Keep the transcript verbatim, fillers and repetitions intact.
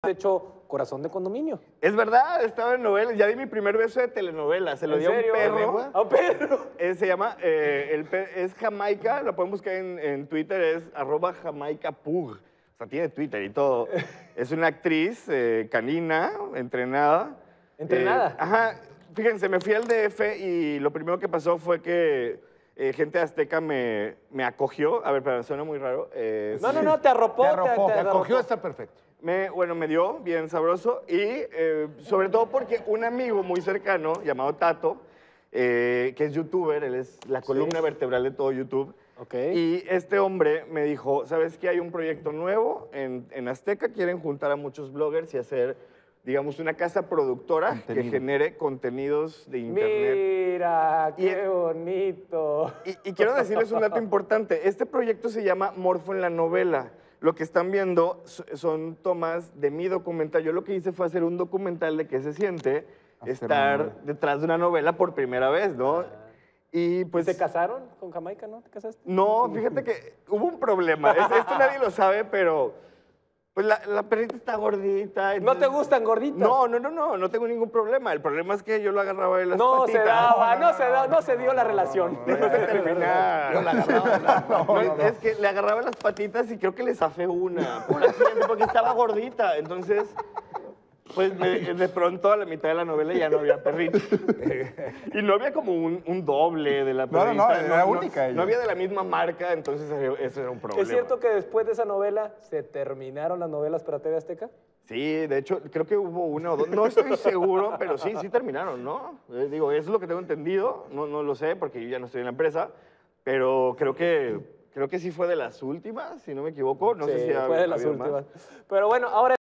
hecho Corazón de Condominio. Es verdad, estaba en novelas. Ya di mi primer beso de telenovela. Se lo ¿En di a un serio? perro. ¿A un perro? Eh, se llama, eh, el pe- es Jamaica, lo pueden buscar en, en Twitter, es arroba Jamaica Pug. O sea, tiene Twitter y todo. Es una actriz eh, canina, entrenada. ¿Entrenada? Eh, ajá, fíjense, me fui al D F y lo primero que pasó fue que eh, gente de Azteca me, me acogió. A ver, pero suena muy raro. Eh, No, no, no, te arropó. Te arropó, te arropó. acogió, está perfecto. Me, bueno, me dio bien sabroso y eh, sobre todo porque un amigo muy cercano llamado Tato, eh, que es youtuber, él es la columna Sí. vertebral de todo YouTube. Ok. Y este hombre me dijo, ¿sabes qué? Hay un proyecto nuevo en, en Azteca, quieren juntar a muchos bloggers y hacer, digamos, una casa productora que Contenido. genere contenidos de internet. Mira, Y- qué bonito. Y, y quiero decirles un dato importante. Este proyecto se llama Morfo en la novela. Lo que están viendo so- son tomas de mi documental. Yo lo que hice fue hacer un documental de qué se siente Hacer estar una novela. detrás de una novela por primera vez, ¿no? Y pues... ¿Se casaron con Jamaica, no? ¿Te casaste? No, fíjate que hubo un problema. Es- Esto nadie lo sabe, pero pues la, la perrita está gordita. ¿No te entonces- gustan gorditas? No, no, no, no, no tengo ningún problema. El problema es que yo lo agarraba de las No patitas. se daba, no se da, no se dio la relación. Déjame terminar. Yo la agarraba. No, No, no, no. Es que le agarraba las patitas y creo que le zafé una por accidente porque estaba gordita. Entonces, pues me- de pronto a la mitad de la novela ya no había perrito. Y no había como un, un doble de la No, no, perrita. no, era única ella. No había de la misma marca, entonces eh, eso era un problema. ¿Es cierto que después de esa novela se terminaron las novelas para T V Azteca? Sí, de hecho, creo que hubo una o dos. No estoy seguro, pero sí, sí terminaron, ¿no? Eh, digo, eso es lo que tengo entendido. No, no lo sé porque yo ya no estoy en la empresa, pero creo que, creo que sí fue de las últimas, si no me equivoco. No sí, sé si ha- fue de las habido más. últimas. Pero bueno, ahora